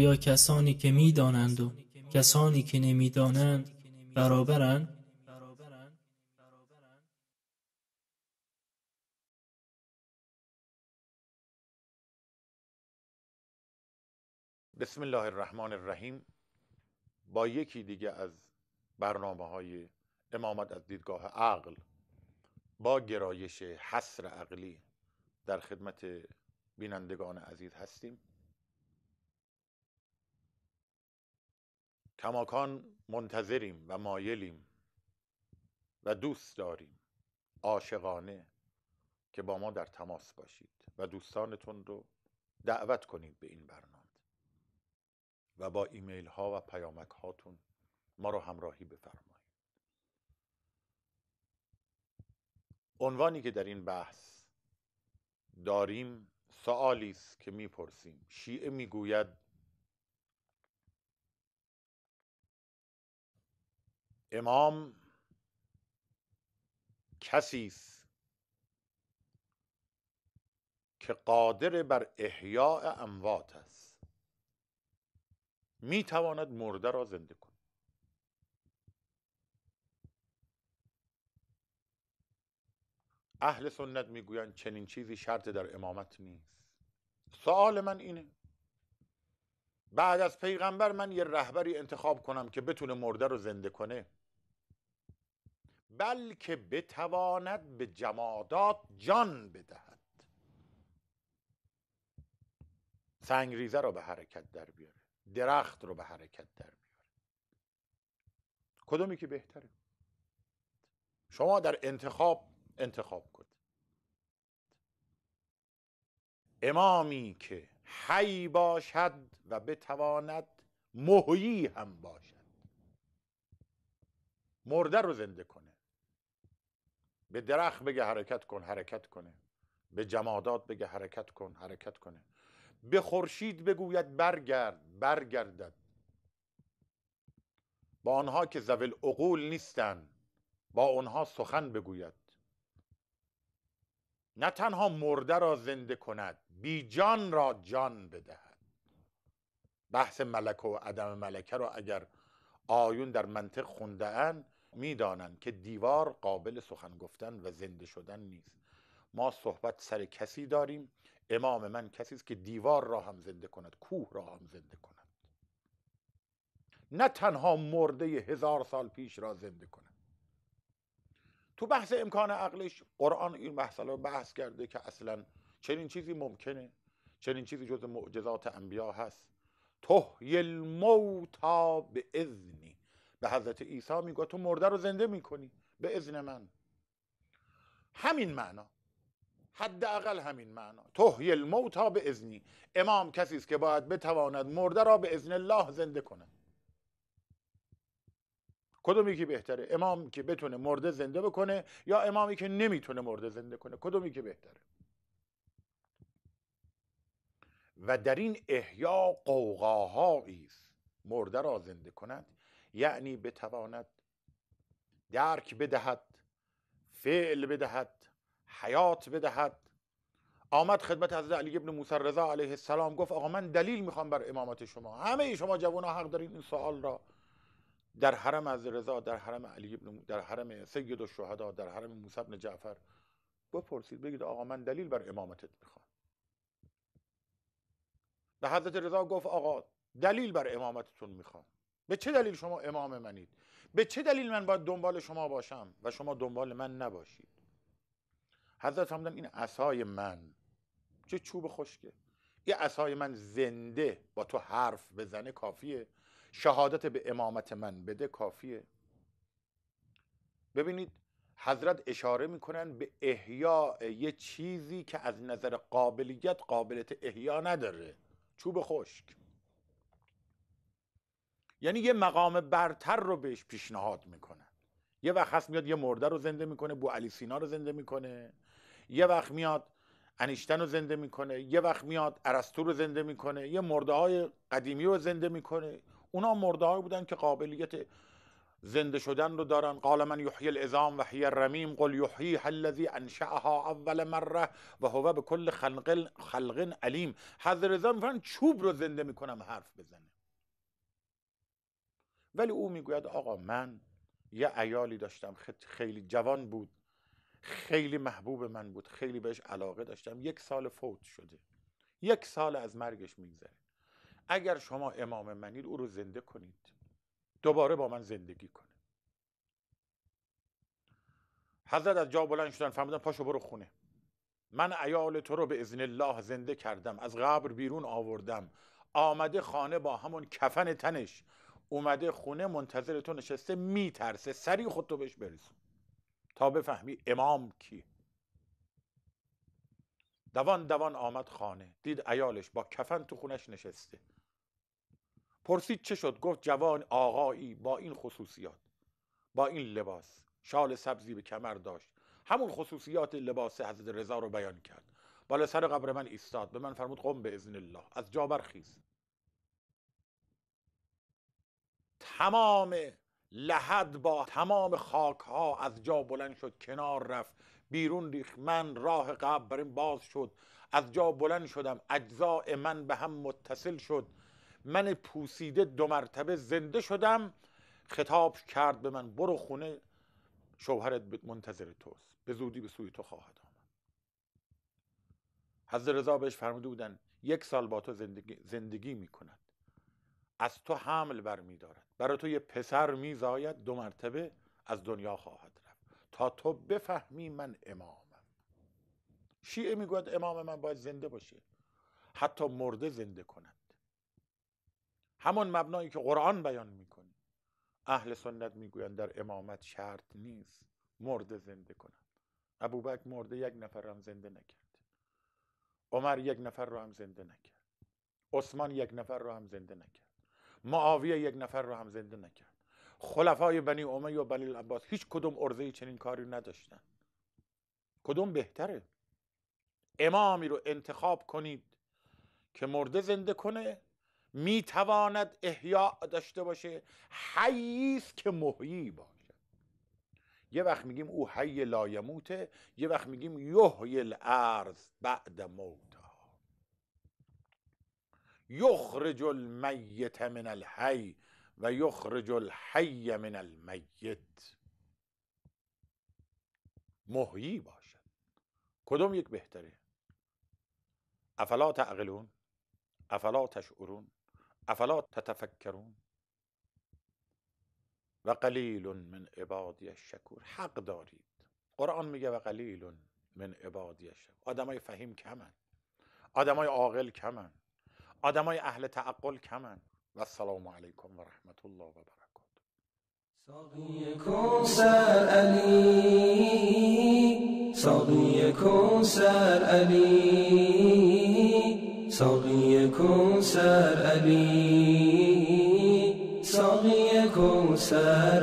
آیا کسانی که می‌دانند و کسانی که نمی‌دانند برابرند؟ بسم الله الرحمن الرحیم. با یکی دیگه از برنامه‌های امامت از دیدگاه عقل با گرایش حصر عقلی در خدمت بینندگان عزیز هستیم. کماکان منتظریم و مایلیم و دوست داریم عاشقانه که با ما در تماس باشید و دوستانتون رو دعوت کنید به این برنامه و با ایمیل ها و پیامک هاتون ما رو همراهی بفرمایید. عنوانی که در این بحث داریم سوالی است که میپرسیم: شیعه میگوید امام کسی است که قادر بر احیاء اموات است، میتواند مرده را زنده کند. اهل سنت میگویند چنین چیزی شرط در امامت نیست. سوال من اینه: بعد از پیغمبر من یه رهبری انتخاب کنم که بتونه مرده رو زنده کنه، بلکه بتواند به جمادات جان بدهد، سنگریزه رو به حرکت در بیاره، درخت رو به حرکت در بیاره، کدومی که بهتره؟ شما در انتخاب کنید. امامی که حی باشد و بتواند محیی هم باشد، مرده رو زنده کنه، به درخت بگه حرکت کن حرکت کنه، به جمادات بگه حرکت کن حرکت کنه، به خورشید بگوید برگردد. با آنها که ذوی العقول نیستند با آنها سخن بگوید، نه تنها مرده را زنده کند، بی جان را جان بدهد. بحث ملکه و عدم ملکه را اگر آیون در منطق خونده اند میدانند که دیوار قابل سخن گفتن و زنده شدن نیست. ما صحبت سر کسی داریم، امام من کسی است که دیوار را هم زنده کند، کوه را هم زنده کند، نه تنها مرده 1000 سال پیش را زنده کند. تو بحث امکان عقلش قرآن این مسئله رو بحث کرده که اصلا چنین چیزی ممکنه، چنین چیزی جز معجزات انبیا هست. تحیی الموتی به اذنی، به حضرت عیسی میگه تو مرده رو زنده میکنی به اذن من. همین معنا، حداقل همین معنا، تحیی الموتی به اذنی. امام کسی است که باید بتواند مرده را به اذن الله زنده کند. کدومی که بهتره؟ امامی که بتونه مرده زنده بکنه یا امامی که نمیتونه مرده زنده کنه؟ کدومی که بهتره؟ و در این احیا قوقاهایی است. مرده را زنده کند یعنی بتواند درک بدهد، فعل بدهد، حیات بدهد. آمد خدمت حضرت علی ابن موسی رضا علیه السلام گفت آقا من دلیل میخوام بر امامت شما. همه شما جوانها حق دارین این سوال را در حرم از رضا، در حرم علی ابن، در حرم سید الشهدا، در حرم موسی بن جعفر بپرسید، بگید آقا من دلیل بر امامتت میخوام. به حضرت رضا گفت آقا دلیل بر امامتتون میخوام. به چه دلیل شما امام منید؟ به چه دلیل من باید دنبال شما باشم و شما دنبال من نباشید؟ حضرت فرمودن این عصای من چه چوب خشکه، یه عصای من زنده با تو حرف بزنه کافیه، شهادت به امامت من بده کافیه. ببینید حضرت اشاره میکنن به احیاء یه چیزی که از نظر قابلیت قابلیت احیا نداره، چوب خشک. یعنی یه مقام برتر رو بهش پیشنهاد میکنن. یه وقت هست میاد یه مرده رو زنده میکنه، بو علی سینا رو زنده میکنه، یه وقت میاد انیشتن رو زنده میکنه، یه وقت میاد ارسطو رو زنده میکنه، یه مرده های قدیمی رو زنده میکنه. اونا مرده های بودن که قابلیت زنده شدن رو دارن. قال من یحیی العظام و هی الرمیم قل یحییها الذی انشأها اول مره و هو بكل خلق علیم. حضرت رضا میفرمایند چوب رو زنده میکنم حرف بزنه. ولی او میگوید آقا من یه عیالی داشتم خیلی جوان بود، خیلی محبوب من بود، خیلی بهش علاقه داشتم، 1 سال فوت شده، 1 سال از مرگش میگذره. اگر شما امام منید او رو زنده کنید، دوباره با من زندگی کنه. حضرت از جا بلند شدن، فرمودن پاشو برو خونه، من عیال تو رو به اذن الله زنده کردم، از قبر بیرون آوردم، آمده خانه با همون کفن تنش، اومده خونه منتظر تو نشسته، میترسه، سریع خودتو بهش برسون تا بفهمی امام کی. دوان دوان آمد خانه، دید عیالش با کفن تو خونش نشسته. پرسید چه شد؟ گفت جوان آقایی با این خصوصیات، با این لباس، شال سبزی به کمر داشت، همون خصوصیات لباس حضرت رضا رو بیان کرد. بالا سر قبر من ایستاد، به من فرمود قم به اذن الله، از جا برخیز. تمام لحد با تمام خاک ها از جا بلند شد، کنار رفت، بیرون ریخت. من راه قبر بریم باز شد، از جا بلند شدم، اجزاء من به هم متصل شد، من پوسیده 2 مرتبه زنده شدم. خطاب کرد به من برو خونه، شوهرت منتظر توست، به زودی به سوی تو خواهد آمد. حضرت رضا بهش فرموده بودن 1 سال با تو زندگی میکند، از تو حمل برمیدارد، برای تو یه پسر میزاید، 2 مرتبه از دنیا خواهد رفت تا تو بفهمی من امامم. شیعه میگوید امام من باید زنده باشه، حتی مرده زنده کند، همون مبنایی که قرآن بیان میکنه. اهل سنت میگویند در امامت شرط نیست مرده زنده کند. ابوبکر مرده 1 نفر رو هم زنده نکرد، عمر 1 نفر رو هم زنده نکرد، عثمان 1 نفر رو هم زنده نکرد، معاویه 1 نفر رو هم زنده نکرد. خلفای بنی امیه و بنی العباس هیچ کدوم عرضه چنین کاری نداشتن. کدوم بهتره؟ امامی رو انتخاب کنید که مرده زنده کنه، میتواند احیاء داشته باشه، حیی است که محیی باشه. یه وقت میگیم او حی لا یموته، یه وقت میگیم یحیی الارض بعد موتها، یخرج المیت من الحی و یخرج الحی من المیت. محیی باشد. کدوم یک بهتره؟ افلا تعقلون، افلا تشعرون، افلا تتفکرون. و قلیل من عبادی الشکور. حق دارید، قرآن میگه و قلیل من عبادی الشکور. آدمای فهیم کمن، آدمای عاقل کمن، آدمای اهل تعقل کمن. و السلام علیکم و رحمت الله و برکاته. ساقی کوثر علی، ساقی کوثر علی، ساقی کوثر علی، ساقی کوثر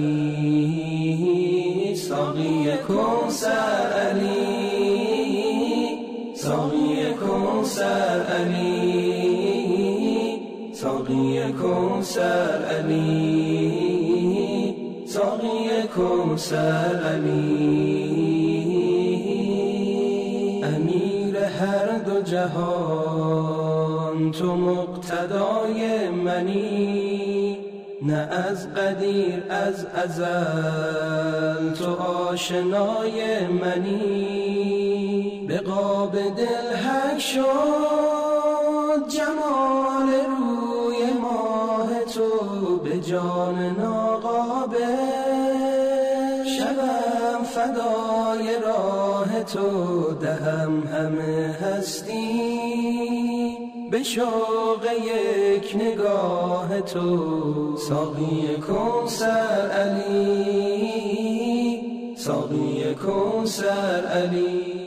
علی، ساقی کوثر علی، ساقی کوثر علی، ساقی کوثر علی، ساقی کوثر علی. امیر هر 2 جهان تو مقتدای منی، نه از قدیر از ازل تو آشنای منی. به قاب دل حک شد جمال روی ماه تو، به جان ناقابل شبم فدای راه تو، دهم همه هستی به شوق یک نگاه تو. ساقی کوثر علی، ساقی کوثر علی.